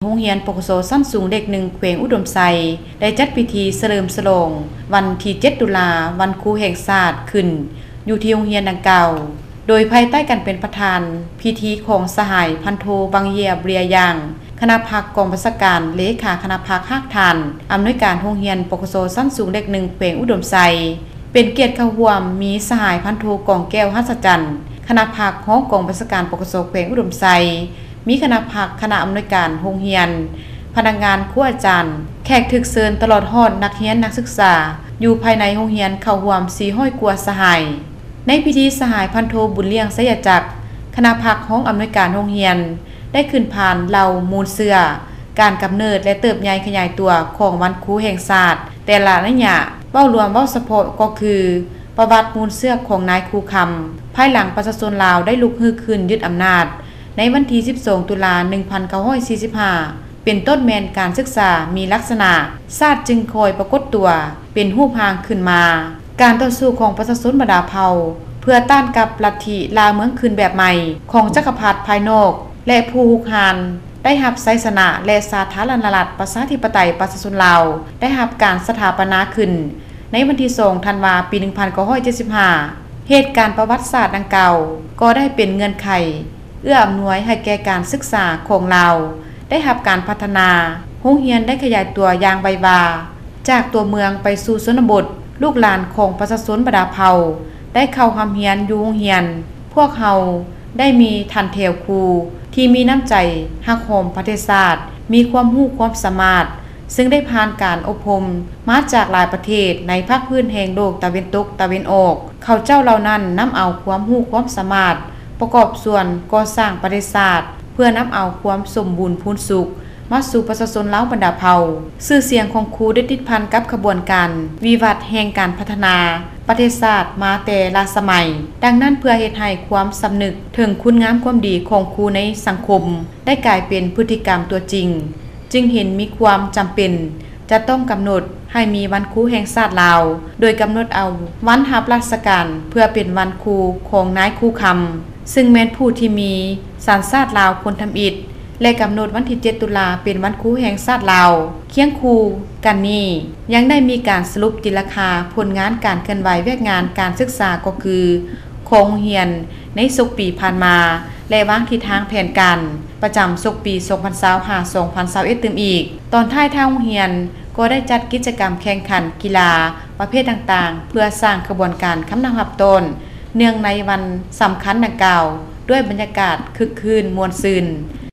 โรงเรียนปกโซสั้นสูงเด็กหนึ่งแขวงอุดมไซได้จัดพิธีเฉลิมฉลองวันที่7 ตุลาวันครูแห่งชาติขึ้นอยู่ที่โรงเรียนดังกล่าวโดยภายใต้การเป็นประธานพิธีของสหายพันโทบังเยียเบียยางคณะพักกองบัญชาการเลขาคณะพักภาคฐานอำนวยการโรงเรียนปกโซสั้นสูงเด็กหนึ่งแขวงอุดมไซเป็นเกียรติเข้าร่วมมีสหายพันโทกองแก้วหัศจรรย์คณะพักของกองบัญชาการปกโซแขวงอุดมไซมีคณะพักคณะอำนวยการโรงเรียนพนักงานครูอาจารย์แขกถึกเชิญตลอดฮอดนักเรียนนักศึกษาอยู่ภายในโรงเรียนเข้าร่วม400 กว่าสหายในพิธีสหายพันโทบุญเลี้ยงไสยจักรคณะพักห้องอำนวยการโรงเรียนได้ขึ้นผ่านเหล่ามูลเสือการกำเนิดและเติบใหญ่ขยายตัวของวันครูแห่งชาติแต่ละระยะเว้ารวมเว้าเฉพาะก็คือประวัติมูลเสือของนายครูคำภายหลังประชาชนลาวได้ลุกฮือขึ้นยึดอำนาจในวันที่12 ตุลา 1945เป็นต้นแมนการศึกษามีลักษณะชาติจึงคอยปรากฏตัวเป็นรูปร่างขึ้นมาการต่อสู้ของประชาชนบรรดาเผ่าเพื่อต้านกับลัทธิลาเมืองคืนแบบใหม่ของจักรพรรดิภายนอกและผู้ฮุกฮานได้รับไสยชนะและสาธารณรัฐประชาธิปไตยประชาชนลาวได้รับการสถาปนาขึ้นในวันที่2 ธันวาคม ปี 1975เหตุการณ์ประวัติศาสตร์ดังกล่าวก็ได้เป็นเงื่อนไขเอื้ออำนวยให้แก่การศึกษาของลาวได้รับการพัฒนาโรงเรียนได้ขยายตัวอย่างไววาจากตัวเมืองไปสู่ชนบทลูกหลานของประชาชนบรรดาเผ่าได้เข้าร่ำเรียนอยู่โรงเรียนพวกเฮาได้มีทันแถวครูที่มีน้ำใจฮักโหมประเทศชาติมีความรู้ความสามารถซึ่งได้ผ่านการอบรมมาจากหลายประเทศในภาคพื้นแห่งโลกตะวันตกตะวันออกเขาเจ้าเหล่านั้นนำเอาความรู้ความสามารถประกอบส่วนก่อสร้างประเทศชาติเพื่อนำเอาความสมบูรณ์พูนสุขมาสู่ประชาชนลาวบรรดาเผ่าชื่อเสียงของครูได้ติดพันกับขบวนการวิวัฒน์แห่งการพัฒนาประเทศชาติมาแต่ละสมัยดังนั้นเพื่อเฮ็ดให้ความสำนึกถึงคุณงามความดีของครูในสังคมได้กลายเป็นพฤติกรรมตัวจริงจึงเห็นมีความจำเป็นจะต้องกำหนดให้มีวันครูแห่งชาติลาวโดยกำหนดเอาวันรับราชการเพื่อเป็นวันครูของนายครูคำซึ่งแม้นผู้ที่มีสัญชาติลาวคนทำอิฐและกำหนดวันที่7 ตุลาเป็นวันครูแห่งชาติลาวเคียงคู่กันนี้ยังได้มีการสรุปติราคาผลงานการเคลื่อนไหวเวียกงานการศึกษาก็คือโครงเรียนในศกปีผ่านมาและวางทิศทางแผนการประจำศกปี 2025-2021 ตึมอีกตอนท้ายทางโรงเรียนก็ได้จัดกิจกรรมแข่งขันกีฬาประเภทต่างๆเพื่อสร้างกระบวนการคำนำรับต้นเนื่องในวันสำคัญดังกล่าวด้วยบรรยากาศคึกคืนมวลซื่น